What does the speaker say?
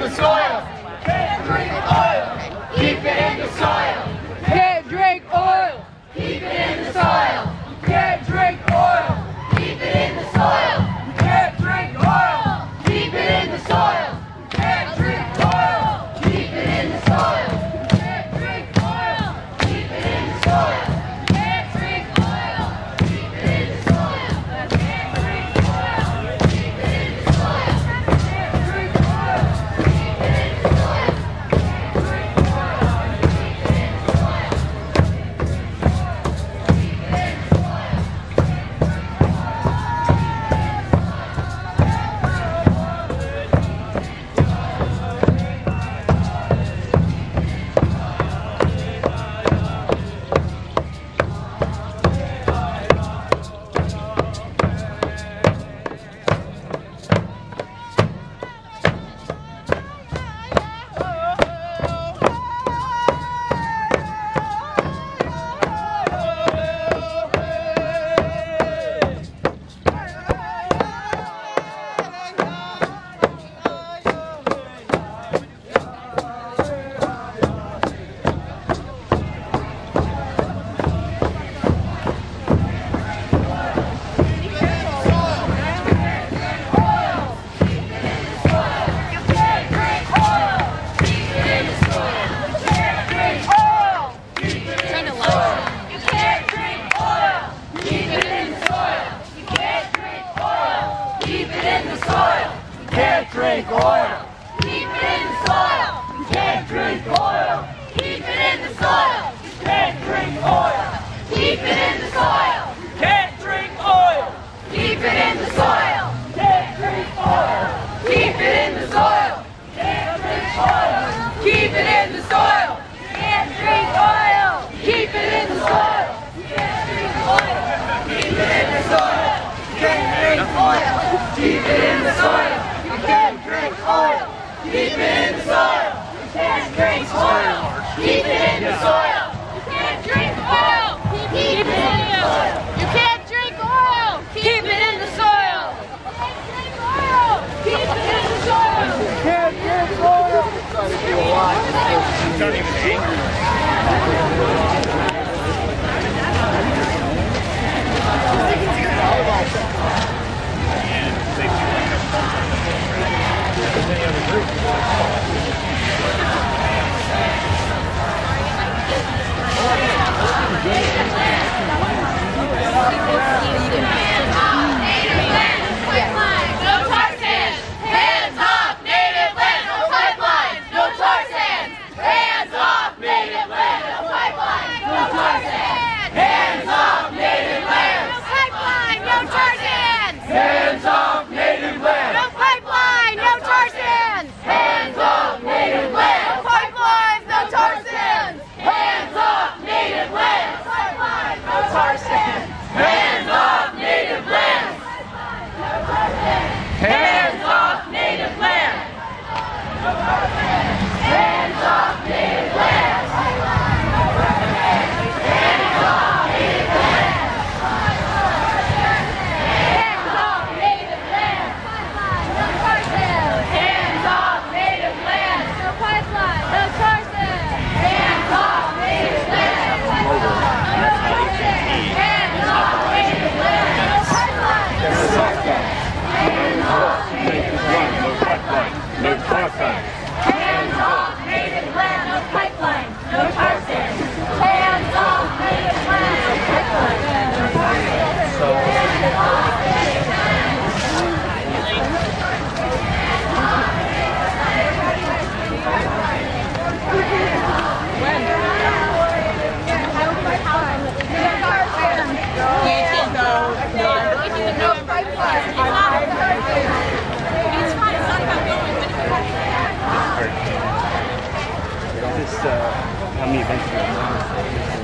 soil. Can't drink oil. Keep it in the soil. Can't drink oil. Keep it in the soil. Can't drink oil. Keep it in the soil. Can't drink oil. Keep it in the soil. Can't drink oil. Keep it in the soil. Can't drink oil. Keep it in the soil. Can't drink oil. Keep it in the soil. Can't drink oil. Keep it in the soil. Can't drink oil. Keep it in the soil. Can't drink oil. Keep it in the soil. Keep it in the soil. Can't drink oil. Keep it in the soil. Can't drink oil. Keep it in the soil. Can't drink oil. Keep it in the soil. Can't drink oil. Keep it in the soil. Can't drink oil. Keep it in the soil. Can't drink oil. Keep it in the soil. Can't drink oil. Keep it in the soil. Can't drink oil. Keep it in the soil. Can't drink oil. Keep it in the soil. You can't drink oil. Keep it in the soil. You can't drink oil. Keep it in the soil. You can't drink oil. Keep it in the soil. You can't drink oil. Keep it in the soil. Keep it in the soil. Can't drink oil. He's not even angry. No tar sands. Hands off native land. No pipeline. No tar sands. Hands off native land. No pipeline. No tar sands. Hands off native land. No pipeline, no tar sands. Hands off native land. No pipeline, no tar sands. Hands off native land. No pipelines, no tar sands. Hands off native land. No pipelines, no tar sands. Hands off native land. Hands off native land. Hands off native land. Hands off native land. No tar sands. Hands off native land. No pipeline, no tar sands. Hands off native land. Hands off native land. No tar sands. Hands off native land. No pipeline. No tar sands. Hands off native land. No pipeline. No tar sands. How many events are there?